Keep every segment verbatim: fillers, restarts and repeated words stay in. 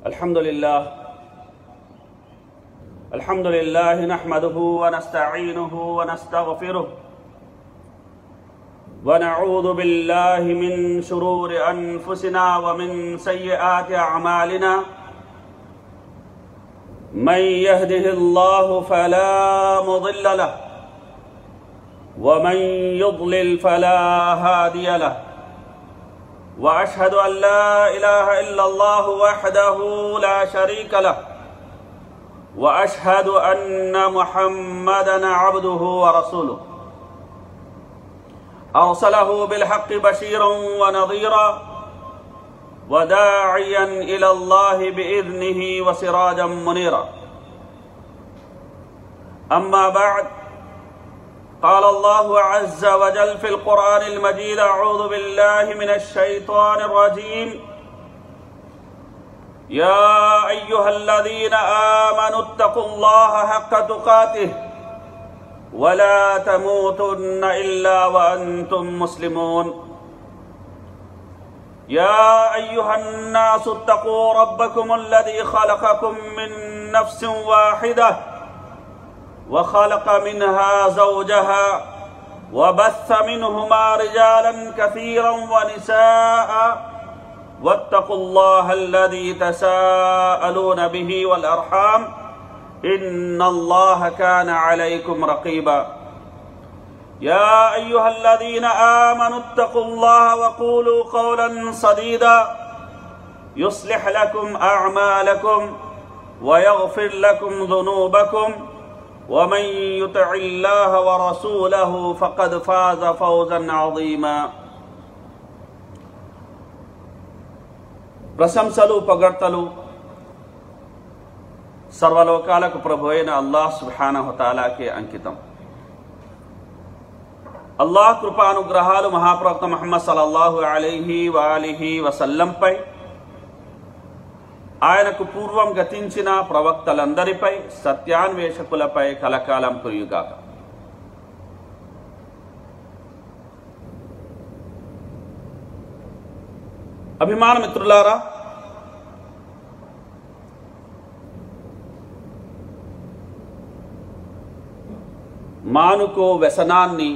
الحمد لله الحمد لله نحمده ونستعينه ونستغفره ونعوذ بالله من شرور أنفسنا ومن سيئات أعمالنا من يهده الله فلا مضل له ومن يضلل فلا هادي له وأشهد أن لا إله إلا الله وحده لا شريك له وأشهد أن محمدًا عبده ورسوله أرسله بالحق بشيرا ونظيرا وداعيا إلى الله بإذنه وسراجا منيرا أما بعد قال الله عز وجل في القرآن المجيد أعوذ بالله من الشيطان الرجيم يا أيها الذين آمنوا اتقوا الله حق تقاته ولا تموتن إلا وأنتم مسلمون يا أيها الناس اتقوا ربكم الذي خلقكم من نفس واحدة وخلق منها زوجها وبث منهما رجالا كثيرا ونساء واتقوا الله الذي تساءلون به والأرحام إن الله كان عليكم رقيبا يا أيها الذين آمنوا اتقوا الله وقولوا قولا سديدا يصلح لكم أعمالكم ويغفر لكم ذنوبكم ومن يطع الله ورسوله فقد فاز فوزا عظيما ప్రశంసలు పొగడ్తలు సర్వలోకాలకు ప్రభు అయిన అల్లాహ్ సుబ్హానహు వ తఆలాకే అంకితం. అల్లాహ్ కృపానుగ్రహాలు మహాప్రవక్త ముహమ్మద్ సల్లల్లాహు అలైహి వఆలిహి వసల్లంపై, ఆయనకు పూర్వం గతించిన ప్రవక్తలందరిపై, సత్యాన్వేషకులపై కలకాలం కురియుగాక. అభిమాన మిత్రులారా, మానుకో వ్యసనాన్ని,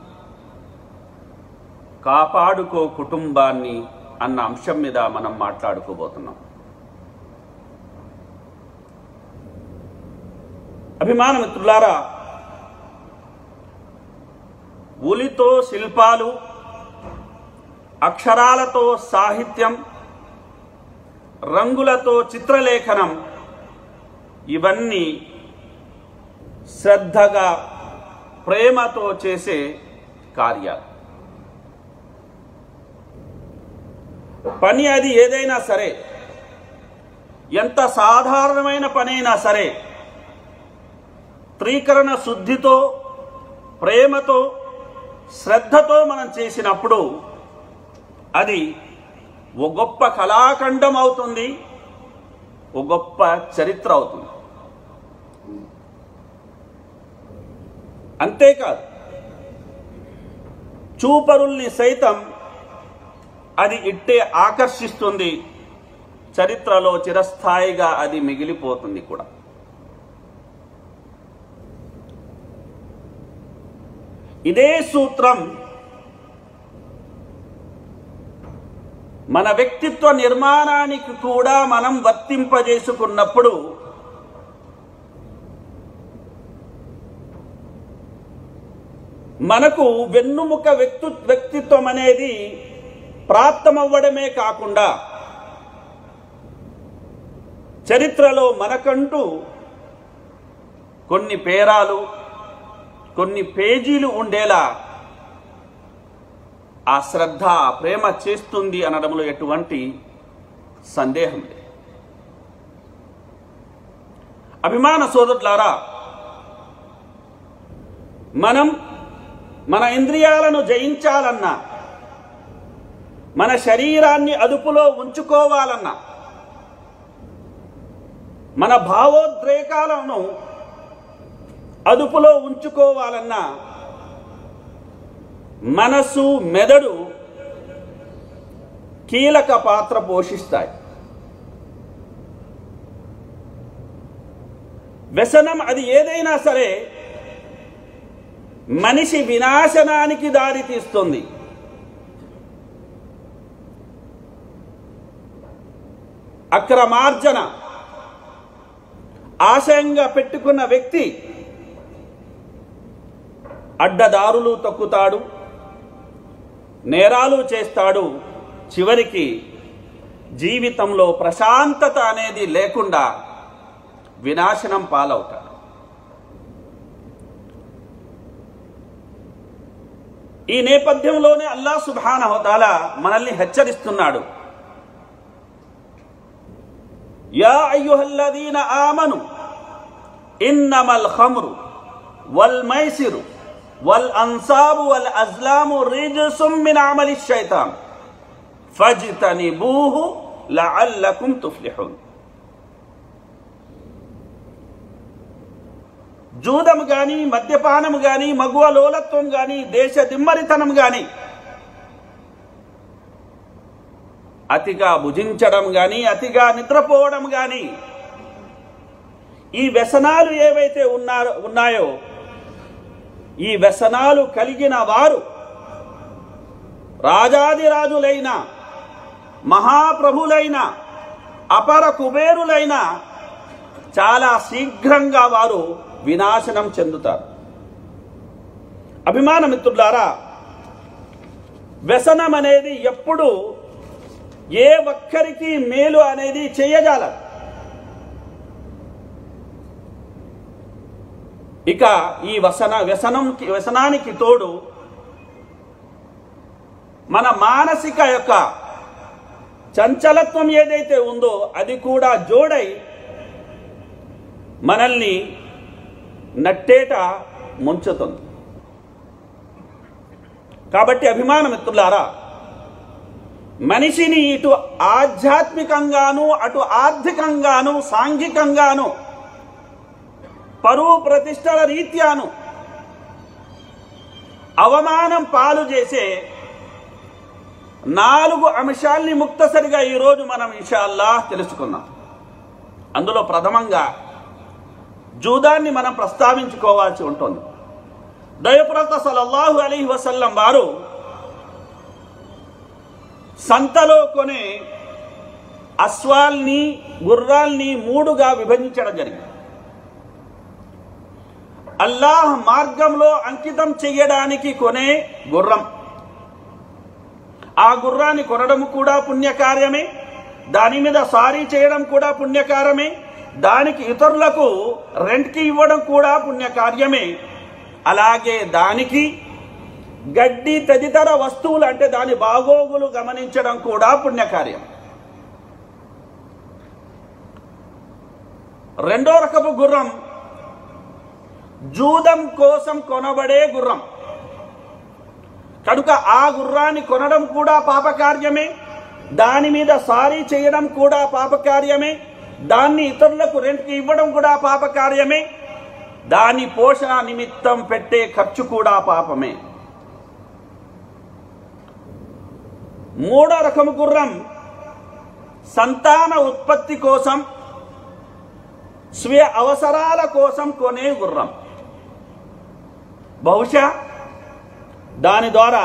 కాపాడుకో కుటుంబాన్ని అన్న అంశం మీద మనం మాట్లాడుకోబోతున్నాం. అభిమాన మిత్రులారా, ఉలితో శిల్పాలు, అక్షరాలతో సాహిత్యం, రంగులతో చిత్రలేఖనం, ఇవన్నీ శ్రద్ధగా ప్రేమతో చేసే కార్యాలు. పని అది ఏదైనా సరే, ఎంత సాధారణమైన పనైనా సరే, త్రీకరణ శుద్ధితో, ప్రేమతో, శ్రద్ధతో మనం చేసినప్పుడు అది ఓ గొప్ప కళాఖండం అవుతుంది, ఓ గొప్ప చరిత్ర అవుతుంది. అంతేకాదు, చూపరుల్ని సైతం అది ఇట్టే ఆకర్షిస్తుంది, చరిత్రలో చిరస్థాయిగా అది మిగిలిపోతుంది కూడా. ఇదే సూత్రం మన వ్యక్తిత్వ నిర్మాణానికి కూడా మనం వర్తింపజేసుకున్నప్పుడు మనకు వెన్నుముక వ్యక్తి వ్యక్తిత్వం అనేది ప్రాప్తమవ్వడమే కాకుండా చరిత్రలో మనకంటూ కొన్ని పేరాలు, కొన్ని పేజీలు ఉండేలా ఆ శ్రద్ధ, ఆ ప్రేమ చేస్తుంది అనడంలో ఎటువంటి సందేహం లేదు. అభిమాన సోదరులారా, మనం మన ఇంద్రియాలను జయించాలన్నా, మన శరీరాన్ని అదుపులో ఉంచుకోవాలన్నా, మన భావోద్రేకాలను అదుపులో ఉంచుకోవాలన్నా మనసు, మెదడు కీలక పాత్ర పోషిస్తాయి. వ్యసనం అది ఏదైనా సరే మనిషి వినాశనానికి దారి తీస్తుంది. అక్రమార్జన ఆశయంగా పెట్టుకున్న వ్యక్తి అడ్డదారులు తొక్కుతాడు, నేరాలు చేస్తాడు, చివరికి జీవితంలో ప్రశాంతత అనేది లేకుండా వినాశనం పాలవుతాడు. ఈ నేపథ్యంలోనే అల్లాహ్ సుబ్హానహు వ తఆలా మనల్ని హెచ్చరిస్తున్నాడు. యా అయ్యుహల్లదీన ఆమను ఇన్నమల్ ఖమ్రు వల్ మైసిరు వల్ అన్సాబు వల్ అజ్లాము రిజ్సుమ్ మిన్ అమలి షైతాన్ ఫజ్తనిబూహు లఅల్లకుమ్ తుఫ్లిహూన్. జూదము గాని, మద్యపానము గాని, మగువ లోలత్వం గాని, దేశ దిమ్మరితనం గాని, అతిగా భుజించడం గాని, అతిగా నిద్రపోవడం గాని, ఈ వ్యసనాలు ఏవైతే ఉన్నారో ఉన్నాయో ఈ వ్యసనాలు కలిగిన వారు రాజాదిరాజులైన, మహాప్రభులైన, అపర కుబేరులైన చాలా శీఘ్రంగా వారు వినాశనం చెందుతారు. అభిమాన మిత్రులారా, వ్యసనం అనేది ఎప్పుడు ఏ ఒక్కరికి మేలు అనేది చేయజాలదు. ఇక ఈ వ్యసన వ్యసనం వ్యసనానికి తోడు మన మానసిక యొక్క చంచలత్వం ఏదైతే ఉందో అది కూడా జోడై మనల్ని నట్టేట ముంచుతుంది. కాబట్టి అభిమాన మిత్రులారా, మనిషిని ఇటు ఆధ్యాత్మికంగాను, అటు ఆర్థికంగాను, సాంఘికంగాను, పరువు ప్రతిష్టల రీత్యాను అవమానం పాలు చేసే నాలుగు అంశాల్ని ముక్తసరిగా ఈరోజు మనం ఇన్షాఅల్లాహ్ తెలుసుకున్నాం. అందులో ప్రథమంగా జూదాన్ని మనం ప్రస్తావించుకోవాల్సి ఉంటుంది. దైవప్రవక్త సల్లల్లాహు అలైహి వసల్లం వారు సంతలో కొనే అశ్వాల్ని, గుర్రాల్ని మూడుగా విభజించడం జరిగింది. అల్లాహ్ మార్గంలో అంకితం చెయ్యడానికి కొనే గుర్రం, ఆ గుర్రాన్ని కొనడం కూడా పుణ్యకార్యమే, దాని మీద సారీ చేయడం కూడా పుణ్యకార్యమే, దానికి ఇతరులకు రెంట్కి ఇవ్వడం కూడా పుణ్యకార్యమే, అలాగే దానికి గడ్డి తదితర వస్తువులు అంటే దాని బాగోగులు గమనించడం కూడా పుణ్యకార్యం. రెండో రకపు గుర్రం జూదం కోసం కొనబడే గుర్రం. కనుక ఆ గుర్రాన్ని కొనడం కూడా పాపకార్యమే, దాని మీద సారీ చేయడం కూడా పాపకార్యమే, దాన్ని ఇతరులకు రెంట్కి ఇవ్వడం కూడా పాపకార్యమే, దాని పోషణ నిమిత్తం పెట్టే ఖర్చు కూడా పాపమే. మూడో రకము గుర్రం సంతాన ఉత్పత్తి కోసం, స్వీయ అవసరాల కోసం కొనే గుర్రం. బహుశా దాని ద్వారా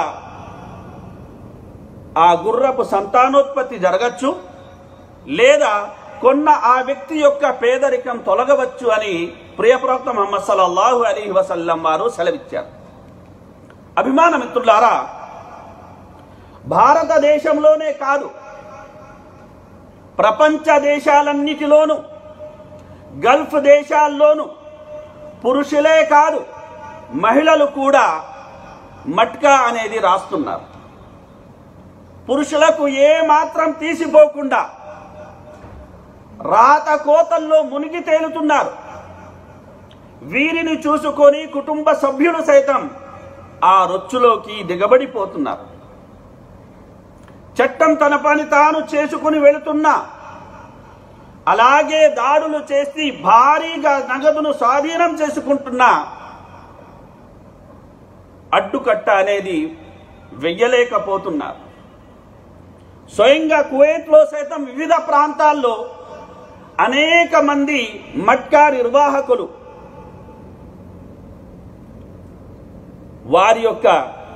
ఆ గుర్రపు సంతానోత్పత్తి జరగచ్చు, లేదా కొన్న ఆ వ్యక్తి యొక్క పేదరికం తొలగవచ్చు అని ప్రియప్రవక్త ముహమ్మద్ సల్లల్లాహు అలైహి వసల్లం వారు సెలవిచ్చారు. అభిమాన మిత్రులారా, భారతదేశంలోనే కాదు, ప్రపంచ దేశాలన్నిటిలోనూ, గల్ఫ్ దేశాల్లోనూ పురుషులే కాదు మహిళలు కూడా మట్కా అనేది రాస్తున్నారు. పురుషులకు ఏ మాత్రం తీసిపోకుండా రాత కోతల్లో మునిగి తేలుతున్నారు. వీరిని చూసుకొని కుటుంబ సభ్యులు సైతం ఆ రొచ్చులోకి దిగబడిపోతున్నారు. చట్టం తన పని తాను చేసుకుని వెళుతున్నా, అలాగే దాడులు చేసి భారీగా నగదును స్వాధీనం చేసుకుంటున్నా అడ్డుకట్ట అనేది వెయ్యలేకపోతున్నారు. స్వయంగా కువైట్లో సైతం వివిధ ప్రాంతాల్లో అనేక మంది మట్కా నిర్వాహకులు వారి యొక్క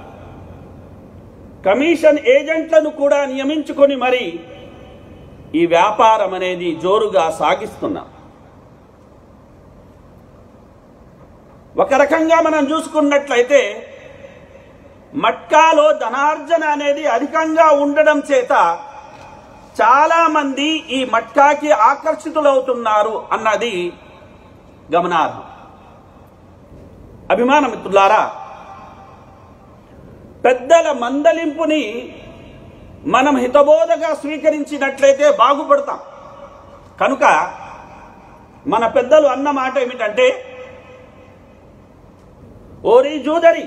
కమిషన్ ఏజెంట్లను కూడా నియమించుకొని మరి ఈ వ్యాపారం అనేది జోరుగా సాగిస్తున్నాం. ఒక రకంగా మనం చూసుకున్నట్లయితే మట్కాలో ధనార్జన అనేది అధికంగా ఉండడం చేత చాలా మంది ఈ మట్కాకి ఆకర్షితులవుతున్నారు అన్నది గమనార్హం. అభిమాన మిత్రులారా, పెద్దల మందలింపుని మనం హితబోధగా స్వీకరించినట్లయితే బాగుపడతాం. కనుక మన పెద్దలు అన్న మాట ఏమిటంటే, ఓరి జూదరి,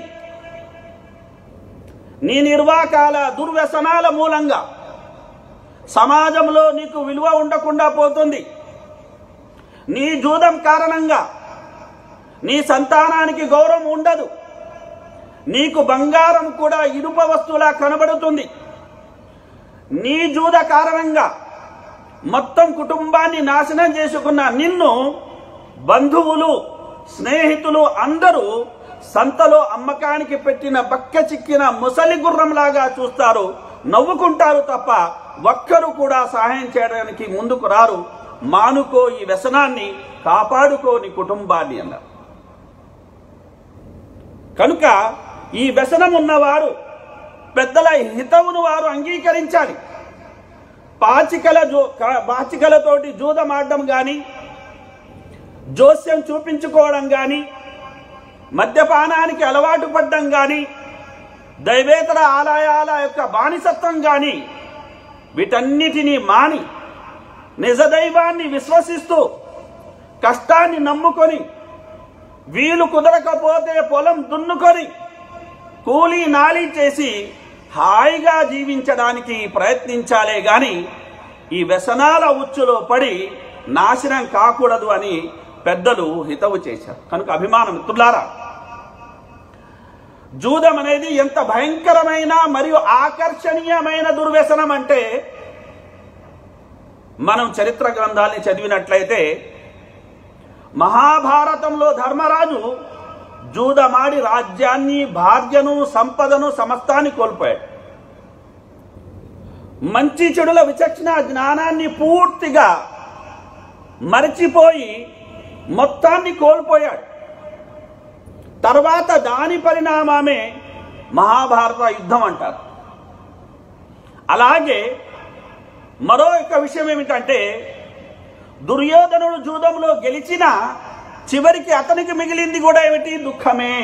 నీ నిర్వాకాల దుర్వ్యసనాల మూలంగా సమాజంలో నీకు విలువ ఉండకుండా పోతుంది. నీ జూదం కారణంగా నీ సంతానానికి గౌరవం ఉండదు. నీకు బంగారం కూడా ఇనుప వస్తువులా కనబడుతుంది. నీ జూద కారణంగా మొత్తం కుటుంబాన్ని నాశనం చేసుకున్న నిన్ను బంధువులు, స్నేహితులు అందరూ సంతలో అమ్మకానికి పెట్టిన బక్క చిక్కిన ముసలి గుర్రంలాగా చూస్తారు, నవ్వుకుంటారు తప్ప ఒక్కరు కూడా సహాయం చేయడానికి ముందుకు రారు. మానుకో ఈ వ్యసనాన్ని, కాపాడుకో నీ కుటుంబాన్ని అన్నారు. కనుక ఈ వ్యసనం ఉన్నవారు పెద్దల హితవును వారు అంగీకరించాలి. పాచికల జో పాచికలతోటి జూదమాడడం కానీ, జోస్యం చూపించుకోవడం కానీ, మద్యపానానికి అలవాటు పడ్డం కానీ, దైవేతర ఆలయాల యొక్క బానిసత్వం కానీ, వీటన్నిటినీ మాని నిజదైవాన్ని విశ్వసిస్తూ కష్టాన్ని నమ్ముకొని, వీలు కుదరకపోతే పొలం దున్నుకొని కూలీ నాలి చేసి హాయిగా జీవించడానికి ప్రయత్నించాలే గాని ఈ వ్యసనాల ఉచ్చులో పడి నాశనం కాకూడదు అని పెద్దలు హితవు చేశారు. కనుక అభిమాన మిత్రులారా, జూదం అనేది ఎంత భయంకరమైన మరియు ఆకర్షణీయమైన దుర్వ్యసనం అంటే, మనం చరిత్ర గ్రంథాన్ని చదివినట్లయితే మహాభారతంలో ధర్మరాజు జూదమాడి రాజ్యాన్ని, భార్యను, సంపదను, సమస్తాన్ని కోల్పోయాడు. మంచి చెడుల విచక్షణ జ్ఞానాన్ని పూర్తిగా మరచిపోయి మొత్తాన్ని కోల్పోయాడు. తర్వాత దాని పరిణామమే మహాభారత యుద్ధం అంటారు. అలాగే మరో ఒక విషయం ఏమిటంటే, దుర్యోధనుడు జూదంలో గెలిచిన చివరికి అతనికి మిగిలింది కూడా ఏమిటి? దుఃఖమే.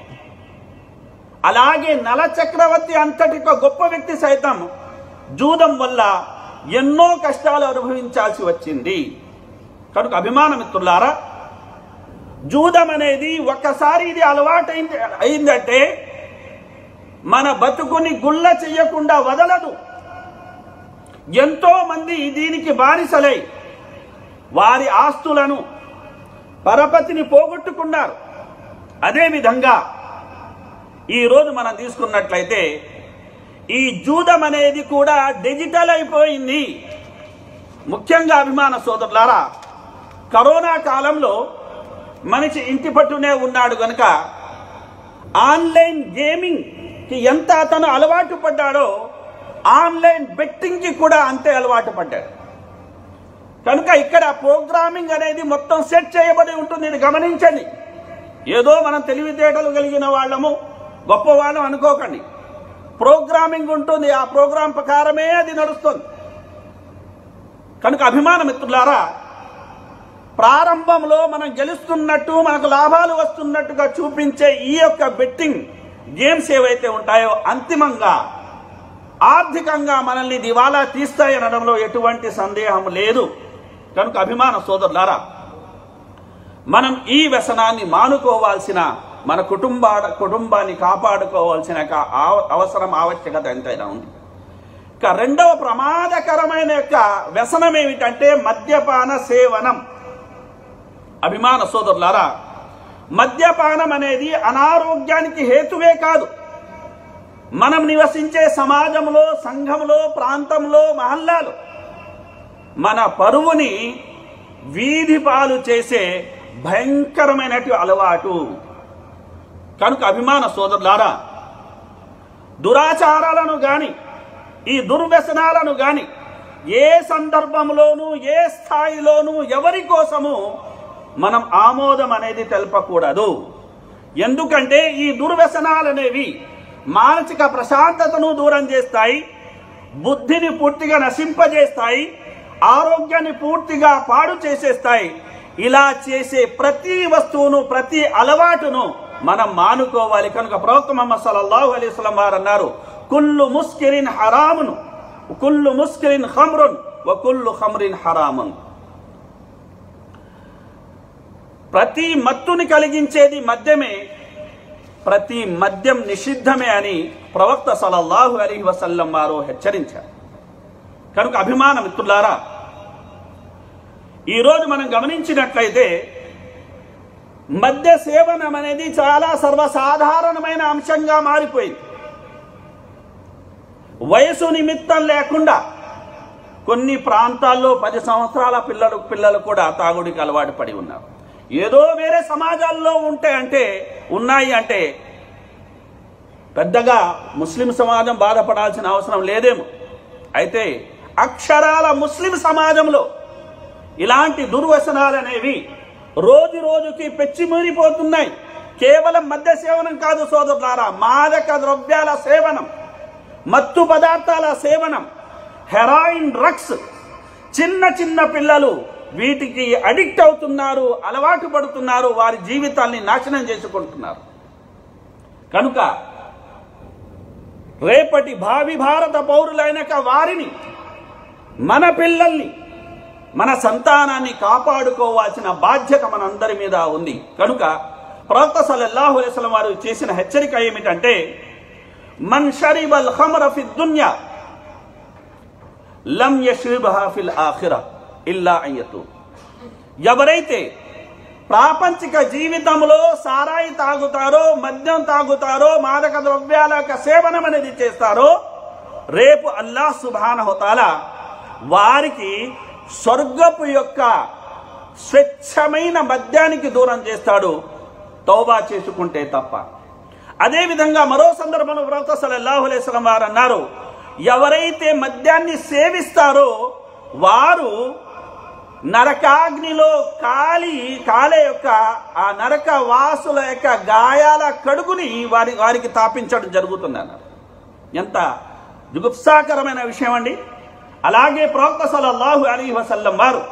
అలాగే నల చక్రవర్తి అంతటి ఒక గొప్ప వ్యక్తి సైతం జూదం వల్ల ఎన్నో కష్టాలు అనుభవించాల్సి వచ్చింది. కనుక అభిమాన మిత్రులారా, జూదం అనేది ఒక్కసారి ఇది అలవాటైంది అయిందంటే మన బతుకుని గుల్ల చెయ్యకుండా వదలదు. ఎంతో మంది దీనికి బానిసలై వారి ఆస్తులను, పరపతిని పోగొట్టుకున్నారు. అదేవిధంగా ఈరోజు మనం తీసుకున్నట్లయితే ఈ జూదం అనేది కూడా డిజిటల్ అయిపోయింది. ముఖ్యంగా అభిమాన సోదరులారా, కరోనా కాలంలో మనిషి ఇంటి పట్టునే ఉన్నాడు కనుక ఆన్లైన్ గేమింగ్కి ఎంత అతను అలవాటు పడ్డాడో ఆన్లైన్ బెట్టింగ్కి కూడా అంతే అలవాటు పడ్డాడు. కనుక ఇక్కడ ప్రోగ్రామింగ్ అనేది మొత్తం సెట్ చేయబడి ఉంటుంది. ఇది గమనించండి. ఏదో మనం తెలివితేటలు కలిగిన వాళ్ళము, గొప్పవాళ్ళం అనుకోకండి. ప్రోగ్రామింగ్ ఉంటుంది, ఆ ప్రోగ్రాం ప్రకారమే అది నడుస్తుంది. కనుక అభిమాన మిత్రులారా, ప్రారంభంలో మనం గెలుస్తున్నట్టు, మనకు లాభాలు వస్తున్నట్టుగా చూపించే ఈ యొక్క బెట్టింగ్ గేమ్స్ ఏవైతే ఉంటాయో అంతిమంగా ఆర్థికంగా మనల్ని దివాలా తీస్తాయనడంలో ఎటువంటి సందేహం లేదు. కనుక అభిమాన సోదరులారా, మనం ఈ వ్యసనాన్ని మానుకోవాల్సిన, మన కుటుంబ కుటుంబాన్ని కాపాడుకోవాల్సిన అవసరం, ఆవశ్యకత ఎంతైనా ఉంది. ఇక రెండవ ప్రమాదకరమైన యొక్క వ్యసనం ఏమిటంటే మద్యపాన సేవనం. అభిమాన సోదరులారా, మద్యపానం అనేది అనారోగ్యానికి హేతువే కాదు, మనం నివసించే సమాజంలో, సంఘంలో, ప్రాంతంలో, మహల్లాలో మన పరువుని వీధి పాలు చేసే భయంకరమైనటువంటి అలవాటు. కనుక అభిమాన సోదరులారా, దురాచారాలను గాని ఈ దుర్వ్యసనాలను గాని ఏ సందర్భంలోనూ ఏ స్థాయిలోనూ ఎవరి కోసము మనం ఆమోదం అనేది తెలపకూడదు. ఎందుకంటే ఈ దుర్వ్యసనాలనేవి మానసిక ప్రశాంతతను దూరం చేస్తాయి, బుద్ధిని పూర్తిగా నశింపజేస్తాయి, ఆరోగ్యాన్ని పూర్తిగా పాడు చేసేస్తాయి. ఇలా చేసే ప్రతి వస్తువును, ప్రతి అలవాటును మనం మానుకోవాలి. కనుక ప్రవక్త ముహమ్మద్ సల్లల్లాహు అలైహి వసల్లం వారు అన్నారు, కుల్లు ముస్కిరిన్ హరామున్ కుల్లు ముస్కిరిన్ ఖమ్రున్ వ కుల్లు ఖమ్రిన్ హరామున్. ప్రతి మత్తుని కలిగించేది మద్యమే, ప్రతి మద్యం నిషిద్ధమే అని ప్రవక్త సల్లల్లాహు అలైహి వసల్లం వారు హెచ్చరించారు. కనుక అభిమాన మిత్రులారా, ఈరోజు మనం గమనించినట్లయితే మద్య సేవనం అనేది చాలా సర్వసాధారణమైన అంశంగా మారిపోయింది. వయసు నిమిత్తం లేకుండా కొన్ని ప్రాంతాల్లో పది సంవత్సరాల పిల్లలు పిల్లలు కూడా తాగుడికి అలవాటు పడి ఉన్నారు. ఏదో వేరే సమాజాల్లో ఉంటే అంటే ఉన్నాయి అంటే పెద్దగా ముస్లిం సమాజం బాధపడాల్సిన అవసరం లేదేమో. అయితే అక్షరాల ముస్లిం సమాజంలో ఇలాంటి దుర్వ్యసనాలు అనేవి రోజు రోజుకి పెచ్చిమూరిపోతున్నాయి. కేవలం మద్య సేవనం కాదు సోదరులారా, మాదక ద్రవ్యాల సేవనం, మత్తు పదార్థాల సేవనం, హెరాయిన్, డ్రగ్స్, చిన్న చిన్న పిల్లలు వీటికి అడిక్ట్ అవుతున్నారు, అలవాటు పడుతున్నారు, వారి జీవితాన్ని నాశనం చేసుకుంటున్నారు. కనుక రేపటి భావి భారత పౌరులైన వారిని, మన పిల్లల్ని, మన సంతానాన్ని కాపాడుకోవాల్సిన బాధ్యత మనందరి మీద ఉంది. కనుక ప్రవక్త సల్లల్లాహు అలైహి వసల్లం వారు చేసిన హెచ్చరిక ఏమిటంటే, మన్ షరిబల్ ఖమ్ర ఫి దున్యా లం యష్రిబహా ఫిల్ ఆఖిరా ఇల్లా అయ్యతు. ఎవరైతే ప్రాపంచిక జీవితంలో సారాయి తాగుతారో, మద్యం తాగుతారో, మాదక ద్రవ్యాల సేవనం అనేది చేస్తారో, రేపు అల్లాహ్ సుబ్హానహు తఆలా వారికి స్వర్గపు యొక్క స్వచ్ఛమైన మద్యానికి దూరం చేస్తాడు, తౌబా చేసుకుంటే తప్ప. అదేవిధంగా మరో సందర్భంలో ప్రవక్త సల్లల్లాహు అలైహి వసల్లం వారు అన్నారు, ఎవరైతే మద్యాన్ని సేవిస్తారో వారు నరకాగ్నిలో కాలి కాలే యొక్క ఆ నరక వాసుల యొక్క గాయాల కడుగుని వారి వారికి తాపించడం జరుగుతుంది అన్నారు. ఎంత జుగుప్సాకరమైన విషయం అండి. అలాగే ప్రవక్త సల్లల్లాహు అలైహి వసల్లం వారు,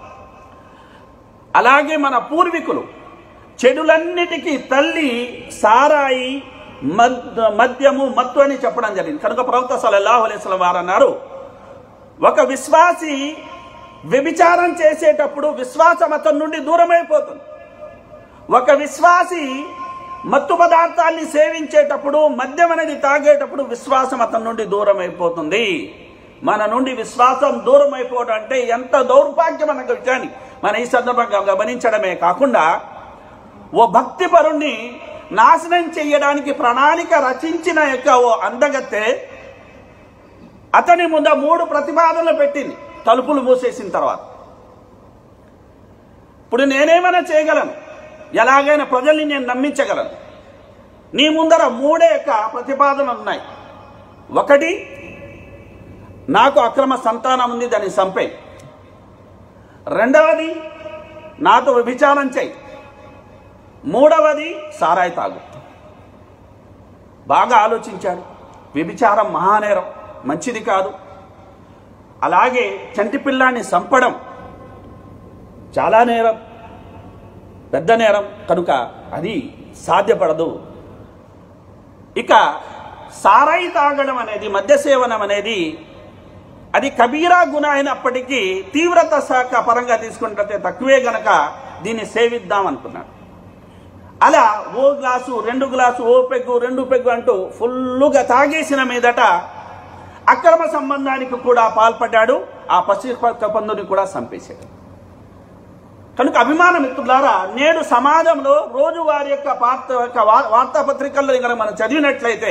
అలాగే మన పూర్వీకులు చెడులన్నిటికీ తల్లి సారాయి, మద్యము, మత్తు అని చెప్పడం జరిగింది. కనుక ప్రవక్త సల్లల్లాహు అలైహి వసల్లం వారు అన్నారు, ఒక విశ్వాసి వ్యభిచారం చేసేటప్పుడు విశ్వాసం అతని నుండి దూరమైపోతుంది. ఒక విశ్వాసి మత్తు పదార్థాన్ని సేవించేటప్పుడు, మద్యం అనేది తాగేటప్పుడు విశ్వాసం అతని నుండి దూరం అయిపోతుంది. మన నుండి విశ్వాసం దూరం అయిపోవడం అంటే ఎంత దౌర్భాగ్యం అన్న విషయాన్ని మన ఈ సందర్భంగా గమనించడమే కాకుండా, ఓ భక్తి పరుణ్ణి నాశనం చేయడానికి ప్రణాళిక రచించిన యొక్క ఓ అందగత్తె అతని ముందు మూడు ప్రతిపాదనలు పెట్టింది తలుపులు మూసేసిన తర్వాత. ఇప్పుడు నేనేమైనా చేయగలను, ఎలాగైనా ప్రజల్ని నేను నమ్మించగలను. నీ ముందర మూడే యొక్క ప్రతిపాదనలు ఉన్నాయి. ఒకటి, నాకు అక్రమ సంతానం ఉంది, దాన్ని చంపేయి. రెండవది, నాతో వ్యభిచారం చేయి. మూడవది, సారాయి తాగు. బాగా ఆలోచించాడు. వ్యభిచారం మహానేరం, మంచిది కాదు. అలాగే చంటి పిల్లాన్ని చంపడం చాలా నేరం, పెద్ద నేరం. కనుక అది సాధ్యపడదు. ఇక సారాయి తాగడం అనేది, మద్య సేవనం అనేది అది కబీరా గుణ అయినప్పటికీ తీవ్రత శాఖ పరంగా తీసుకుంటే తక్కువే గనక దీన్ని సేవిద్దాం అనుకున్నాడు. అలా ఓ గ్లాసు, రెండు గ్లాసు, ఓ పెగ్గు, రెండు పెగ్గు అంటూ ఫుల్లుగా తాగేసిన మీదట అక్రమ సంబంధానికి కూడా పాల్పడ్డాడు. ఆ పసి పందుని కూడా చంపేశాడు. కనుక అభిమాన మిత్రులారా, నేడు సమాజంలో రోజువారి యొక్క వార్త వార్తాపత్రికల్లో కనుక మనం చదివినట్లయితే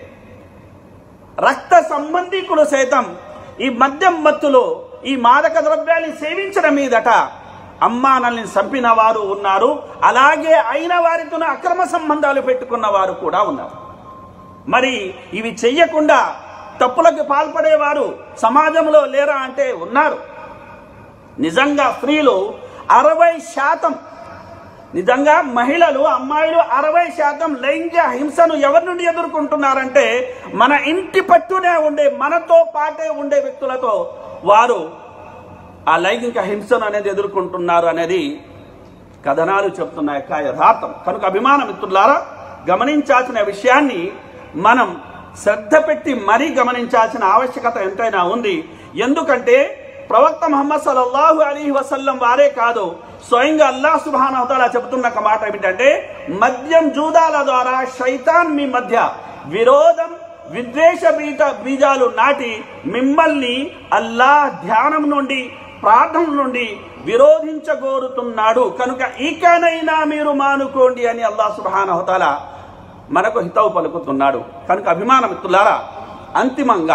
రక్త సంబంధికులు సైతం ఈ మద్యం మత్తులో ఈ మాదక ద్రవ్యాన్ని సేవించడం మీదట అమ్మానల్ని చంపిన వారు ఉన్నారు, అలాగే అయిన వారితో అక్రమ సంబంధాలు పెట్టుకున్న వారు కూడా ఉన్నారు. మరి ఇవి చెయ్యకుండా తప్పులకు పాల్పడేవారు సమాజంలో లేరా అంటే ఉన్నారు. నిజంగా స్త్రీలు అరవై శాతం నిజంగా మహిళలు అమ్మాయిలు అరవై శాతం లైంగిక హింసను ఎవరి నుండి ఎదుర్కొంటున్నారంటే మన ఇంటి పట్టునే ఉండే మనతో పాటే ఉండే వ్యక్తులతో వారు ఆ లైంగిక హింసను అనేది ఎదుర్కొంటున్నారు అనేది కథనాలు చెప్తున్న యొక్క యథార్థం. కనుక అభిమాన మిత్రులారా, గమనించాల్సిన విషయాన్ని మనం శ్రద్ధ పెట్టి మరీ గమనించాల్సిన ఆవశ్యకత ఎంతైనా ఉంది. ఎందుకంటే ప్రవక్త ముహమ్మద్ సల్లల్లాహు అలైహి వసల్లం వారే కాదు, స్వయంగా అల్లాహ్ సుబ్హానహు తఆలా చెబుతున్న ఒక మాట ఏమిటంటే, మద్యం జూదాల ద్వారా శైతాన్ మీ మధ్య విరోధం విద్వేష బీజ బీజాలు నాటి మిమ్మల్ని అల్లాహ్ ధ్యానం నుండి ప్రార్థన నుండి విరోధించగోరుతున్నాడు, కనుక ఇకనైనా మీరు మానుకోండి అని అల్లాహ్ సుబ్హానహు తఆలా మనకు హితవు పలుకుతున్నాడు. కనుక అభిమాన మిత్రులారా, అంతిమంగా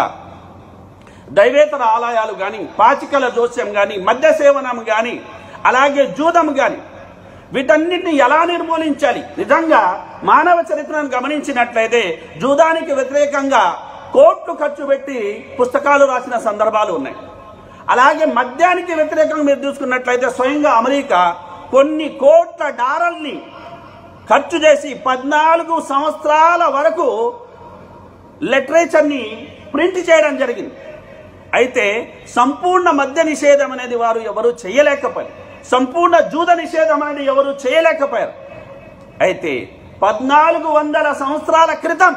దైవేతర ఆలయాలు కానీ, పాచికల జోస్యం కానీ, మద్య సేవనం కానీ, అలాగే జూదం కానీ, వీటన్నిటిని ఎలా నిర్మూలించాలి? నిజంగా మానవ చరిత్రను గమనించినట్లయితే జూదానికి వ్యతిరేకంగా కోట్లు ఖర్చు పెట్టి పుస్తకాలు రాసిన సందర్భాలు ఉన్నాయి. అలాగే మద్యానికి వ్యతిరేకంగా మీరు చూసుకున్నట్లయితే స్వయంగా అమెరికా కొన్ని కోట్ల డాలర్లని ఖర్చు చేసి పద్నాలుగు సంవత్సరాల వరకు లిటరేచర్ని ప్రింట్ చేయడం జరిగింది. అయితే సంపూర్ణ మద్య నిషేధం అనేది వారు ఎవరు చేయలేకపోయారు, సంపూర్ణ జూద నిషేధం అనేది ఎవరు చేయలేకపోయారు. అయితే పద్నాలుగు వందల సంవత్సరాల క్రితం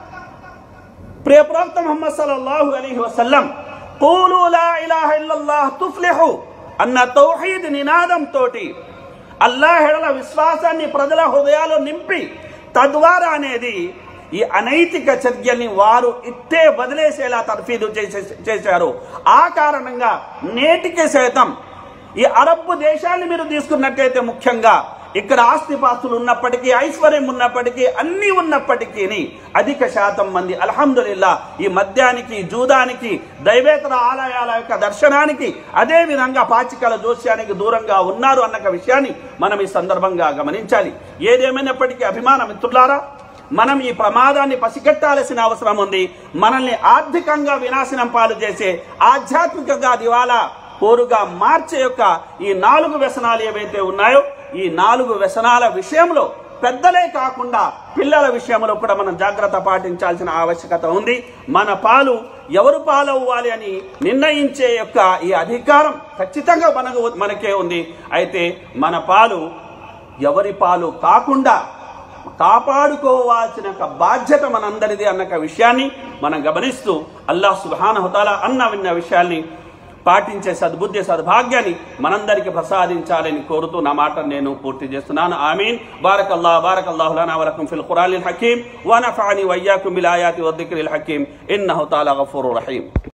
ప్రియ ప్రవక్త ముహమ్మద్ సల్లల్లాహు అలైహి వసల్లం ఖూలు లా ఇలాహ ఇల్లల్లాహ్ తుఫ్లిహు అన్న తౌహీద్ నినాదం తోటి అల్లాహ్ ఎడల విశ్వాసాన్ని ప్రజల హృదయాల్లో నింపి తద్వారా అనేది ఈ అనైతిక చర్యల్ని వారు ఇట్టే వదిలేసేలా తర్ఫీదు చేశారు. ఆ కారణంగా నేటికి సైతం ఈ అరబ్బు దేశాన్ని మీరు తీసుకున్నట్లయితే ముఖ్యంగా ఇక్కడ ఆస్తిపాస్తులు ఉన్నప్పటికీ, ఐశ్వర్యం ఉన్నప్పటికీ, అన్నీ ఉన్నప్పటికీ అధిక శాతం మంది అల్హమ్దులిల్లా ఈ మద్యానికి, జూదానికి, దైవేతర ఆలయాల యొక్క దర్శనానికి, అదే విధంగా పాచికల జోస్యానికి దూరంగా ఉన్నారు అన్న విషయాన్ని మనం ఈ సందర్భంగా గమనించాలి. ఏదేమైనప్పటికీ అభిమాన మిత్రులారా, మనం ఈ ప్రమాదాన్ని పసిగట్టాల్సిన అవసరం ఉంది. మనల్ని ఆర్థికంగా వినాశనం పాలు చేసే, ఆధ్యాత్మికంగా దివాలా కోరుగా మార్చే యొక్క ఈ నాలుగు వ్యసనాలు ఏవైతే ఉన్నాయో, ఈ నాలుగు వ్యసనాల విషయంలో పెద్దలే కాకుండా పిల్లల విషయంలో కూడా మనం జాగ్రత్త పాటించాల్సిన ఆవశ్యకత ఉంది. మన పాలు ఎవరు పాలవ్వాలి అని నిర్ణయించే యొక్క ఈ అధికారం ఖచ్చితంగా మనకు మనకే ఉంది. అయితే మన పాలు ఎవరి పాలు కాకుండా కాపాడుకోవాల్సిన బాధ్యత మనందరిది అన్న విషయాన్ని మనం గమనిస్తూ అల్లాహ్ సుబ్హానహు తఆలా అన్న విన్న విషయాల్ని పాటించే సద్బుద్ధి సద్భాగ్యాన్ని మనందరికీ ప్రసాదించాలని కోరుతూ నా మాట నేను పూర్తి చేస్తున్నాను. ఆమీన్. బారకల్లాహు బారకల్లాహు లనా వ లకుం ఫిల్ ఖురానిల్ హకీమ్ వ నఫఅని వ ఇయ్యాకుం బిల్ ఆయాతి వ దిక్రిల్ హకీమ్ ఇన్నహు తఆలా గఫూరుర్ రహీమ్.